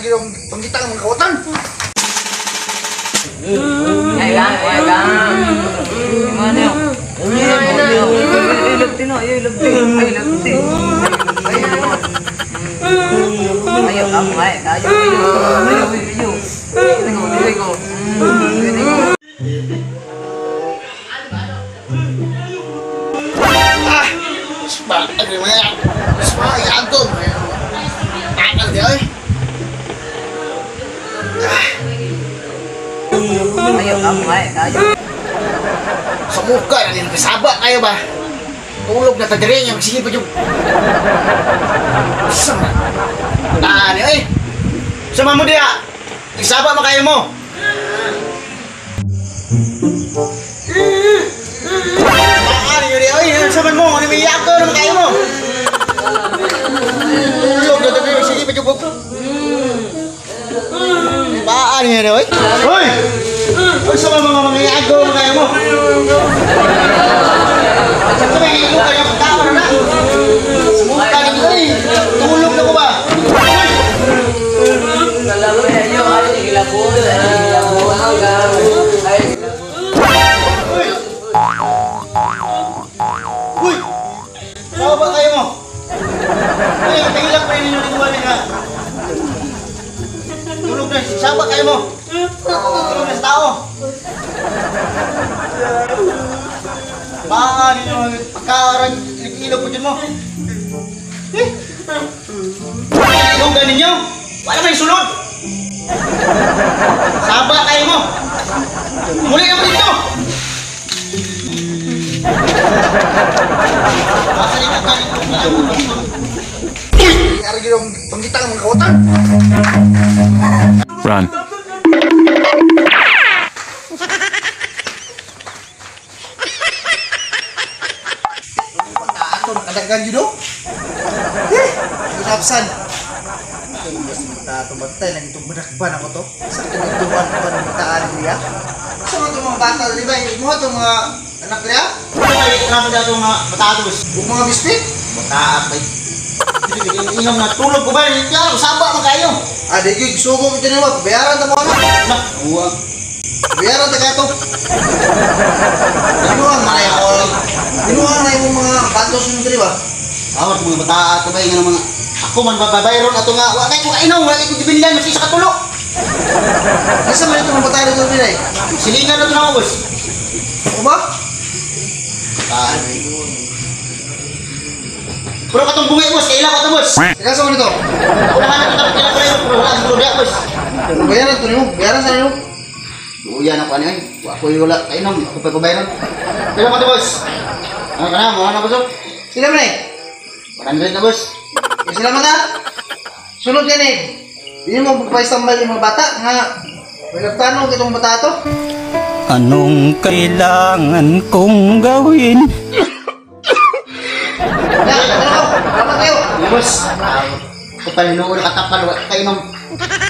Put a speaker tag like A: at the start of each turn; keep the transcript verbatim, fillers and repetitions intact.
A: yung panggita ng mga kawatan.
B: Ay lang, ay lang. Ano yun? Ilagti na, ilagti. Ay, ilagti. Ay, naman. Ayaw lang, ay. Ayaw, ayaw. Ayaw, ayaw. Ayaw, ayaw.
A: Ah! Sepak, ano yung mga sepak, yagod. Takal di ay.
B: Ayaw lang, ay. Ayaw.
A: Sa muka, nanin kasaba kayo ba? Tulog na tadirin yung sige pa yung... Sama. Taan eh. Sama mo dia. Isaba mo kayo mo. Taan yun dia. Ay, sama mo. Ano may yako naman kayo mo? Tulog na tadirin yung sige pa yung... Taan yun dia. Ay. Hoy! Ay, sama mo mga yako naman kayo mo. Siyempre may ilo kayo ang tama na. Sumuka nito eh. Tulog na ko ba?
B: Alam mo yan yun, ay, ilabot, ay, ilabot, ay,
A: Uy! Uy! Saan ba kayo mo? Ay, tingilak pa rin ninyo nituwa niya. Tulog na, saan ba kayo mo? Tulog na sa tao. Baka ninyo pagkakarag ilog po dyan mo. Eh? Ilog ka ninyo? Wala may sulod. Saba kayo mo. Muli naman dito. Masalikat ka dito. Nangyari yung panggita ng mga kawatan.
C: Run.
A: Kadaghan yun o? Eh! Inapsan! Ito mas mata-tumatay lang itong manakban ako to. Sa tinagtuwan ko ba ng mataan niya? Sa mga itong mga bata, di ba? Mo itong mga anak niya? Ito ba yung naman dito mga matatos? Yung mga bistik? Mataan ba? Inom na tulog ko ba? Kaya, saba mo kayo! Ah, di ko, sugo ko dyan naman. Bayaran na mo ano? Nah, huwag. Bayaran na kato. Binuang malay ako. Binuang na yung mga bantos nyo di ba? Awat mga bata ato ba yung mga ako man babayron ato nga wala ko kainom wala ko dibinlan mas isa katulo. Kasi man ito mga bata dito nila eh. Silingan na ito na boss. Ako ba? Taan. Pero katong bungay boss, kailan ka ito boss? Sika sa nito? Ako naman ito tapos kailan ko rin pero wala siguro diya boss. Bayaran ito niyo, bayaran sa niyo. Uyan ako ano yun. Ako yung wala kainom, ako pa pabayron. Kailan ka ito boss? Ano ka na, mga na boss? Sila mo na eh? one hundred na boss. Eh, salamat ha. Sunod yan eh. Hindi mo magpaistambal yung mga bata nga. May nagtanong itong bata ito.
C: Anong kailangan kong gawin?
A: Yan, ano ko? Salamat kayo.
B: boss. Ito pa rin noon, nakatapal, kainom.